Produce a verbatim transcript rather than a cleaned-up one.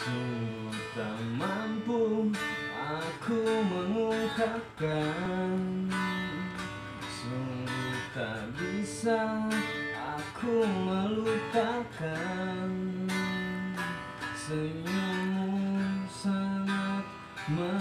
Sungguh tak mampu aku mengungkapkan, sungguh tak bisa aku melupakan. Senyummu sangat